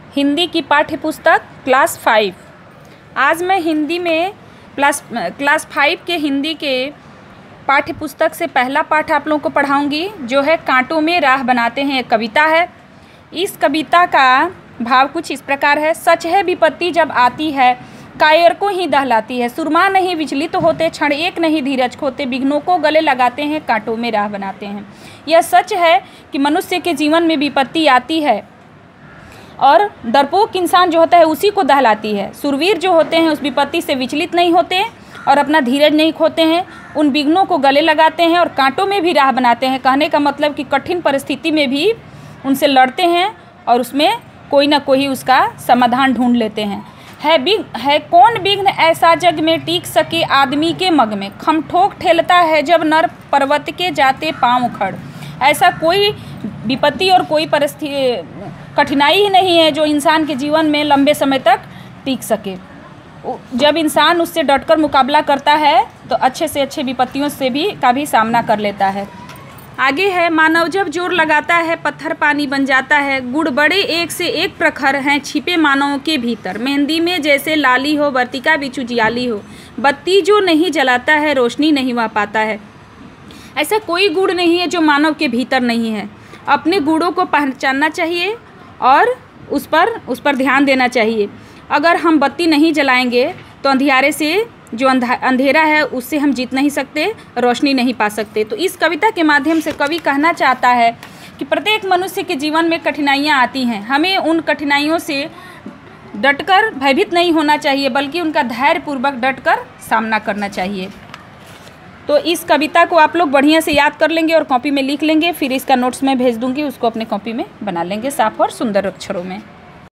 हिंदी की पाठ्य पुस्तक क्लास 5। आज मैं हिंदी में क्लास 5 के हिंदी के पाठ्य पुस्तक से पहला पाठ आप लोगों को पढ़ाऊंगी, जो है कांटों में राह बनाते हैं। एक कविता है। इस कविता का भाव कुछ इस प्रकार है। सच है विपत्ति जब आती है, कायर को ही दहलाती है। सुरमा नहीं विचलित होते, क्षण एक नहीं धीरज खोते, विघ्नों को गले लगाते हैं, कांटों में राह बनाते हैं। यह सच है कि मनुष्य के जीवन में विपत्ति आती है और डरपोक इंसान जो होता है उसी को दहलाती है। सुरवीर जो होते हैं उस विपत्ति से विचलित नहीं होते और अपना धीरज नहीं खोते हैं, उन विघ्नों को गले लगाते हैं और कांटों में भी राह बनाते हैं। कहने का मतलब कि कठिन परिस्थिति में भी उनसे लड़ते हैं और उसमें कोई ना कोई उसका समाधान ढूंढ लेते हैं। है कौन विघ्न ऐसा जग में टिक सके आदमी के मग में, खमठोक ठेलता है जब नर पर्वत के जाते पांव उखड़। ऐसा कोई विपत्ति और कोई परिस्थिति कठिनाई ही नहीं है जो इंसान के जीवन में लंबे समय तक टिक सके। जब इंसान उससे डटकर मुकाबला करता है तो अच्छे से अच्छे विपत्तियों से का भी सामना कर लेता है। आगे है, मानव जब जोर लगाता है पत्थर पानी बन जाता है, गुड़ बड़े एक से एक प्रखर हैं छिपे मानवों के भीतर। मेहंदी में जैसे लाली हो, वर्तिका बिच उजियाली हो, बत्ती जो नहीं जलाता है रोशनी नहीं वह पाता है। ऐसा कोई गुण नहीं है जो मानव के भीतर नहीं है। अपने गुणों को पहचानना चाहिए और उस पर ध्यान देना चाहिए। अगर हम बत्ती नहीं जलाएंगे तो अंधियारे से जो अंधेरा है उससे हम जीत नहीं सकते, रोशनी नहीं पा सकते। तो इस कविता के माध्यम से कवि कहना चाहता है कि प्रत्येक मनुष्य के जीवन में कठिनाइयाँ आती हैं, हमें उन कठिनाइयों से डटकर भयभीत नहीं होना चाहिए, बल्कि उनका धैर्यपूर्वक डटकर सामना करना चाहिए। तो इस कविता को आप लोग बढ़िया से याद कर लेंगे और कॉपी में लिख लेंगे, फिर इसका नोट्स मैं भेज दूँगी, उसको अपने कॉपी में बना लेंगे साफ और सुंदर अक्षरों में।